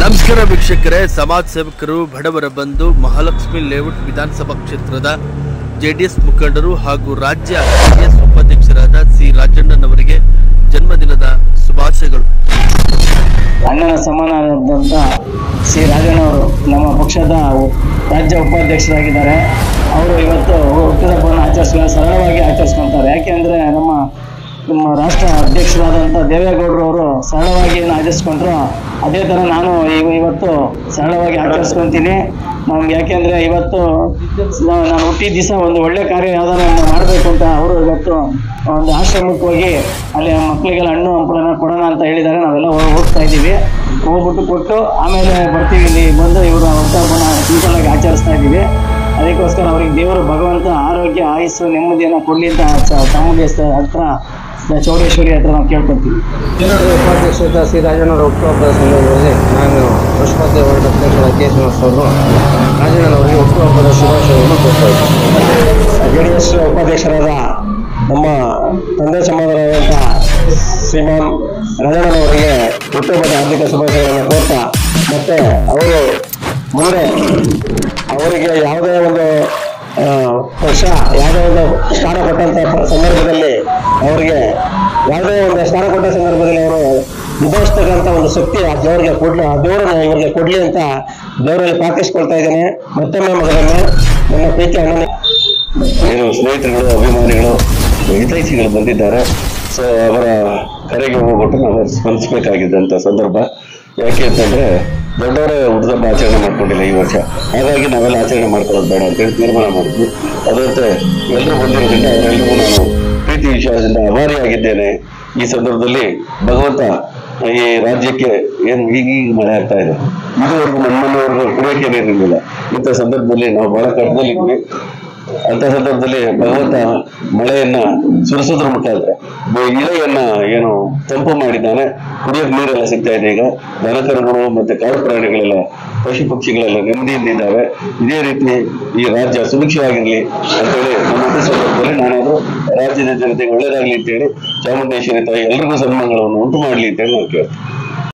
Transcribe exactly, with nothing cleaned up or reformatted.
ನಮಸ್ಕಾರ ವೀಕ್ಷಕರೇ, ಸಮಾಜ ಸೇವಕರು, ಬಡವರ ಬಂಧು, ಮಹಾಲಕ್ಷ್ಮಿ ಲೇಔಟ್ ವಿಧಾನಸಭಾ ಕ್ಷೇತ್ರದ ಜೆಡಿಎಸ್ ಮುಖಂಡರು ಹಾಗೂ ರಾಜ್ಯ ಜೆಡಿಎಸ್ ಉಪಾಧ್ಯಕ್ಷರಾದ ಸಿ ರಾಜಣ್ಣನವರಿಗೆ ಜನ್ಮದಿನದ ಶುಭಾಶಯಗಳು. ಅಣ್ಣನ ಸಮಾನರಾದಂಥ ಸಿ ರಾಜಣ್ಣವರು ನಮ್ಮ ಪಕ್ಷದ ರಾಜ್ಯ ಉಪಾಧ್ಯಕ್ಷರಾಗಿದ್ದಾರೆ. ಅವರು ಇವತ್ತು ಹುಟ್ಟುಹಬ್ಬವನ್ನು ಆಚರಿಸ್ಕೊಂಡು ಸರಳವಾಗಿ ಆಚರಿಸ್ಕೊಳ್ತಾರೆ. ಯಾಕೆಂದರೆ ನಮ್ಮ ನಮ್ಮ ರಾಷ್ಟ್ರ ಅಧ್ಯಕ್ಷರಾದಂಥ ದೇವೇಗೌಡರು ಅವರು ಸರಳವಾಗಿ ಏನು ಆಚರಿಸ್ಕೊಂಡ್ರು ಅದೇ ಥರ ನಾನು ಇವತ್ತು ಸರಳವಾಗಿ ಆಚರಿಸ್ಕೊತೀನಿ. ನಮ್ಗೆ ಯಾಕೆಂದರೆ ಇವತ್ತು ನಾನು ಹುಟ್ಟಿದ ದಿವಸ ಒಂದು ಒಳ್ಳೆ ಕಾರ್ಯ ಯಾವುದಾದ್ರು ಮಾಡಬೇಕು ಅಂತ ಅವರು ಇವತ್ತು ಒಂದು ಆಶ್ರಮಕ್ಕೆ ಹೋಗಿ ಅಲ್ಲಿ ಮಕ್ಕಳಿಗೆಲ್ಲ ಹಣ್ಣು ಹಂಪಲನ್ನ ಕೊಡೋಣ ಅಂತ ಹೇಳಿದ್ದಾರೆ. ನಾವೆಲ್ಲ ಹೋಗ್ತಾ ಇದ್ದೀವಿ. ಹೋಗ್ಬಿಟ್ಟು ಕೊಟ್ಟು ಆಮೇಲೆ ಬರ್ತೀವಿ. ಇಲ್ಲಿ ಬಂದು ಇವರ ಹುಟ್ಟುಹಬ್ಬನ ಸಿಂಪಲ್ಲಾಗಿ ಆಚರಿಸ್ತಾ ಇದ್ದೀವಿ. ಅದಕ್ಕೋಸ್ಕರ ಅವ್ರಿಗೆ ದೇವರು ಭಗವಂತ ಆರೋಗ್ಯ, ಆಯುಸ್ಸು, ನೆಮ್ಮದಿಯನ್ನು ಕೊಡಲಿ ಅಂತ ಚಾಮುಂಡೇಶ್ವರಿ ಹತ್ರ, ಚೌಡೇಶ್ವರಿ ಹತ್ರ ನಾವು ಕೇಳ್ಕೊತೀವಿ. ಉಪಾಧ್ಯಕ್ಷರಾದ ಸಿ ರಾಜಣ್ಣವರ ಹುಟ್ಟುಹಬ್ಬದ ಸಂದರ್ಭದಲ್ಲಿ ನಾನು ಪುಷ್ಪತೆ ವಾರ್ಡ್ ಅಧ್ಯಕ್ಷರ ಕೆ ಶ್ರೀನಿವಾಸ್ ಅವರು ರಾಜಣ್ಣನವರಿಗೆ ಹುಟ್ಟುಹಬ್ಬದ ಶುಭಾಶಯವನ್ನು ಕೊಡ್ತಾ ಇದ್ದೀನಿ. ಜೆ ಡಿ ಎಸ್ ಉಪಾಧ್ಯಕ್ಷರಾದ ನಮ್ಮ ತಂದೆ ಸಮಾನರಾದಂಥ ಶ್ರೀಮಾನ್ ರಾಜಣ್ಣನವರಿಗೆ ಹುಟ್ಟುಹಬ್ಬದ ಹಾರ್ದಿಕ ಶುಭಾಶಯಗಳನ್ನು ಕೋರ್ತಾ, ಮತ್ತು ಅವರು ಮುಂದೆ ಅವರಿಗೆ ಯಾವುದೇ ಒಂದು ಪಕ್ಷ ಯಾವುದೇ ಒಂದು ಸ್ಥಾನ ಕೊಟ್ಟಂಥ ಸಂದರ್ಭದಲ್ಲಿ ಅವರಿಗೆ ಯಾವುದೇ ಒಂದು ಸ್ಥಾನ ಕೊಟ್ಟ ಸಂದರ್ಭದಲ್ಲಿ ಅವರು ನಿಭಾಯಿಸ್ತಕ್ಕಂಥ ಒಂದು ಶಕ್ತಿ ಆ ದೇವರಿಗೆ ಕೊಡ್ಲಿ ಆ ದೇವರನ್ನು ಇವರಿಗೆ ಕೊಡಲಿ ಅಂತ ದೇವರಲ್ಲಿ ಪ್ರಾರ್ಥಿಸ್ಕೊಳ್ತಾ ಇದ್ದೇನೆ. ಮತ್ತೊಮ್ಮೆ ಮಗನನ್ನು ನನ್ನ ಪ್ರೀತಿ ಅಣ್ಣನ ಏನು ಸ್ನೇಹಿತರುಗಳು, ಅಭಿಮಾನಿಗಳು, ಹಿತೈಷಿಗಳು ಬಂದಿದ್ದಾರೆ. ಸೊ ಅವರ ಕರೆಗೆ ಹೋಗ್ಬಿಟ್ಟು ನಾವು ಸ್ಪಂದಿಸಬೇಕಾಗಿದ್ದಂಥ ಸಂದರ್ಭ. ಯಾಕೆ ಅಂತಂದರೆ ದೊಡ್ಡವರೇ ಹುಟ್ಟುಹಬ್ಬ ಆಚರಣೆ ಮಾಡ್ಕೊಂಡಿಲ್ಲ ಈ ವರ್ಷ. ಹಾಗಾಗಿ ನಾವೆಲ್ಲ ಆಚರಣೆ ಮಾಡ್ಕೊಳ್ಳೋದು ಬೇಡ ಅಂತೇಳಿ ತೀರ್ಮಾನ ಮಾಡಿದ್ವಿ. ಅದರಂತೆ ಎಲ್ಲರೂ ಬಂದಿರೋದ್ರಿಂದ ಅವರೆಲ್ಲರಿಗೂ ನಾನು ಪ್ರೀತಿ ವಿಶ್ವಾಸದಿಂದ ಆಭಾರಿಯಾಗಿದ್ದೇನೆ. ಈ ಸಂದರ್ಭದಲ್ಲಿ ಭಗವಂತ ಈ ರಾಜ್ಯಕ್ಕೆ ಏನು ಈಗೀಗ ಮಳೆ ಆಗ್ತಾ ಇದೆ, ಇದುವರೆಗೂ ನಮ್ಮನೆವರೆಗೂ ಕುಡಿಯೋಕೆ ನೀರಿರಲಿಲ್ಲ. ಇಂಥ ಸಂದರ್ಭದಲ್ಲಿ ನಾವು ಬಹಳ ಕಷ್ಟದಲ್ಲಿದ್ವಿ. ಅಂಥ ಸಂದರ್ಭದಲ್ಲಿ ಭಗವಂತ ಮಳೆಯನ್ನ ಸುರಿಸೋದ್ರ ಮುಖಾಂತರ ಇಳೆಯನ್ನ ಏನು ತಂಪು ಮಾಡಿದ್ದಾನೆ. ಕುಡಿಯೋಕೆ ನೀರೆಲ್ಲ ಸಿಗ್ತಾ ಇದೆ. ಈಗ ದನಕರುಗಳು ಮತ್ತೆ ಕಾಡು ಪ್ರಾಣಿಗಳೆಲ್ಲ, ಪಶು ಪಕ್ಷಿಗಳೆಲ್ಲ ನೆಮ್ಮದಿಯಿಂದಿದ್ದಾವೆ. ಇದೇ ರೀತಿ ಈ ರಾಜ್ಯ ಸುಭಿಕ್ಷವಾಗಿರಲಿ ಅಂತೇಳಿ ನಮ್ಮ ಹುಟ್ಟು ಸಂದರ್ಭದಲ್ಲಿ ನಾನಾದರೂ ರಾಜ್ಯದ ಜನತೆಗೆ ಒಳ್ಳೇದಾಗ್ಲಿ ಅಂತೇಳಿ ಚಾಮುಂಡೇಶ್ವರಿ ತಾಯಿ ಎಲ್ರಿಗೂ ಸನ್ಮಾನಗಳನ್ನು ಉಂಟು ಮಾಡಲಿ ಅಂತೇಳಿ ನಾವು ಕೇಳ್ತೀವಿ.